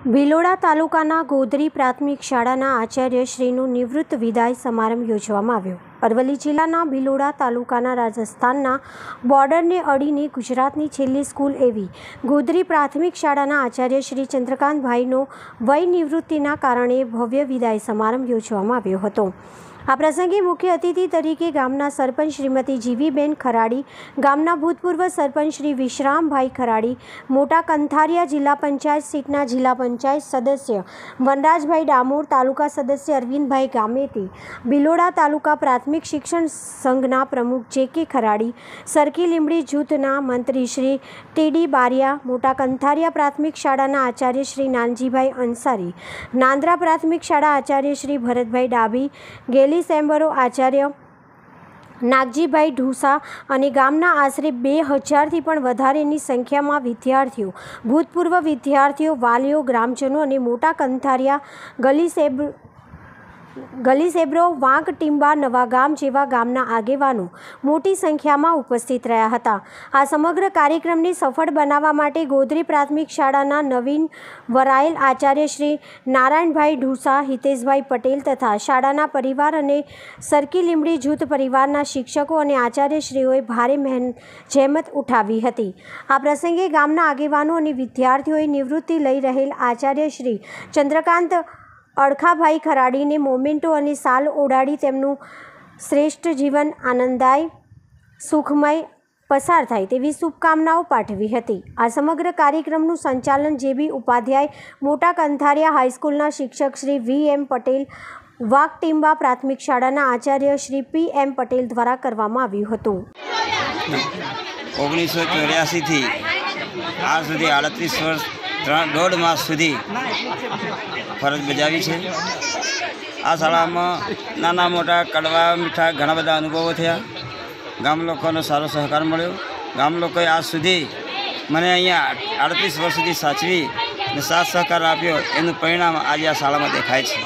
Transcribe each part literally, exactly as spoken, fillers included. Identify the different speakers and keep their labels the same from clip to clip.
Speaker 1: ભિલોડા તાલુકાના ગોધરી પ્રાથમિક શાળાના આચાર્યશ્રીનું નિવૃત્ત વિદાય સમારંભ યોજવામાં આવ્યો। અરવલ્લી જિલ્લાના ભિલોડા તાલુકાના રાજસ્થાનના બોર્ડરને અડીને ગુજરાતની છેલ્લી સ્કૂલ એવી ગોધરી પ્રાથમિક શાળાના આચાર્ય શ્રી ચંદ્રકાંતભાઈનો વય નિવૃત્તિના કારણે ભવ્ય વિદાય સમારંભ યોજવામાં આવ્યો હતો। આ પ્રસંગે મુખ્ય અતિથિ તરીકે ગામના સરપંચ શ્રીમતી જીવીબેન ખરાડી, ગામના ભૂતપૂર્વ સરપંચ શ્રી વિશ્રામભાઈ ખરાડી, મોટા કંથારિયા જિલ્લા પંચાયત સીટના જિલ્લા પંચાયત સદસ્ય વનરાજભાઈ ડામોર, તાલુકા સદસ્ય અરવિંદભાઈ ગામેતી, ભિલોડા તાલુકા પ્રાથમિક શિક્ષણ સંઘના પ્રમુખ જે કે ખરાડી, સરકી લીંબડી જૂથના મંત્રી શ્રી ટીડી બારિયા, મોટા કંથારિયા પ્રાથમિક શાળાના આચાર્ય શ્રી નાનજીભાઈ અંસારી, નાંદરા પ્રાથમિક શાળા આચાર્ય શ્રી ભરતભાઈ ડાભી, ગેલી સેમ્બરો આચાર્ય નાગજીભાઈ ઢૂસા અને ગામના આશરે બે હજારથી પણ વધારેની સંખ્યામાં વિદ્યાર્થીઓ, ભૂતપૂર્વ વિદ્યાર્થીઓ, વાલીઓ, ગ્રામજનો અને મોટા કંથારિયા, ગલી સેબ ગલી સેબ્રો, વાંક ટીંબા, નવાગામ જેવા ગામના આગેવાનો મોટી સંખ્યામાં ઉપસ્થિત રહ્યા હતા। આ સમગ્ર કાર્યક્રમને સફળ બનાવવા માટે ગોધરી પ્રાથમિક શાળાના નવીન વરાયેલ આચાર્ય શ્રી નારાયણભાઈ ઢૂસા, હિતેશભાઈ પટેલ તથા શાળાના પરિવાર અને સરકી લીંબડી જૂથ પરિવારના શિક્ષકો અને આચાર્યશ્રીઓએ ભારે મહેનત જહેમત ઉઠાવી હતી। આ પ્રસંગે ગામના આગેવાનો અને વિદ્યાર્થીઓએ નિવૃત્તિ લઈ રહેલ આચાર્ય શ્રી ચંદ્રકાંત અળખાભાઈ ખરાડીને મોમેન્ટો અને સાલ ઓઢાડી તેમનું શ્રેષ્ઠ જીવન આનંદદાય સુખમય પસાર થાય તેવી શુભકામનાઓ પાઠવી હતી। આ સમગ્ર કાર્યક્રમનું સંચાલન જેબી ઉપાધ્યાય, મોટા કંથારિયા હાઈસ્કૂલના શિક્ષક શ્રી વી એમ પટેલ, વાક ટીંબા પ્રાથમિક શાળાના આચાર્ય શ્રી પી એમ પટેલ દ્વારા કરવામાં આવ્યું હતું।
Speaker 2: ઓગણીસો ચોર્યાસીથી આજ સુધી આડત્રીસ વર્ષ ત્રણ દોઢ માસ સુધી ફરજ બજાવી છે। આ શાળામાં નાના મોટા કડવા મીઠા ઘણા બધા અનુભવો થયા। ગામ લોકોનો સારો સહકાર મળ્યો। ગામ લોકોએ આજ સુધી મને અહીંયા આડત્રીસ વર્ષ સુધી સાચવી અને સાથ સહકાર આપ્યો, એનું પરિણામ આજે આ શાળામાં દેખાય છે।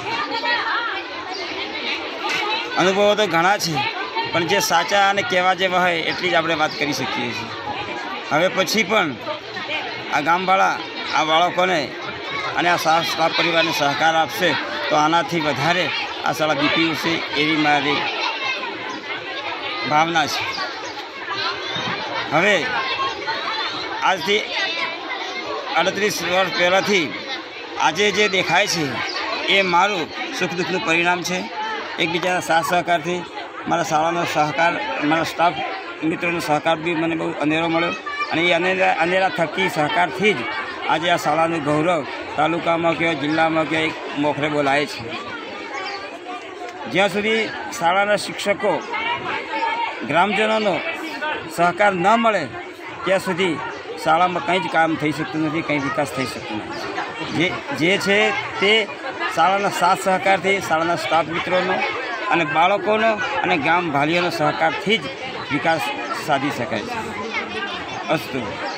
Speaker 2: અનુભવો તો ઘણા છે, પણ જે સાચા અને કહેવા જેવા હોય એટલી જ આપણે વાત કરી શકીએ છીએ। હવે પછી પણ આ ગામવાળા આ બાળકોને અને આ સ્ટાફ પરિવારને સહકાર આપશે તો આનાથી વધારે આ શાળા બીપી ઉઠશે એવી મારી ભાવના છે। હવે આજથી અડત્રીસ વર્ષ પહેલાંથી આજે જે દેખાય છે એ મારું સુખ દુઃખનું પરિણામ છે। એકબીજાના સાથ સહકારથી મારા શાળાનો સહકાર, મારા સ્ટાફ મિત્રોનો સહકાર બી મને બહુ અનેરો મળ્યો અને એ અનેરા અનેરા થકી સહકારથી જ આજે આ શાળાનું ગૌરવ તાલુકામાં કે જિલ્લામાં કે એક મોખરે બોલાય છે। જ્યાં સુધી શાળાના શિક્ષકો, ગ્રામજનોનો સહકાર ન મળે ત્યાં સુધી શાળામાં કંઈ જ કામ થઈ શકતું નથી, કંઈ વિકાસ થઈ શકતો નથી। જે જે છે તે શાળાના સાથ સહકારથી, શાળાના સ્ટાફ મિત્રોનો અને બાળકોનો અને ગામ ભાલીઓનો સહકારથી જ વિકાસ સાધી શકાય છે। અસ્તુ।